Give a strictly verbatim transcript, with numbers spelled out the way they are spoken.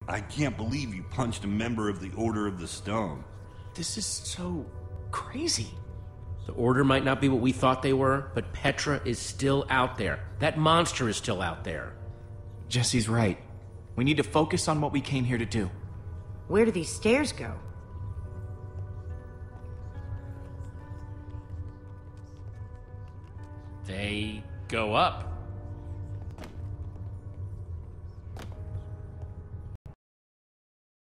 I can't believe you punched a member of the Order of the Stone. This is so crazy. The Order might not be what we thought they were, but Petra is still out there. That monster is still out there. Jesse's right. We need to focus on what we came here to do. Where do these stairs go? They go up.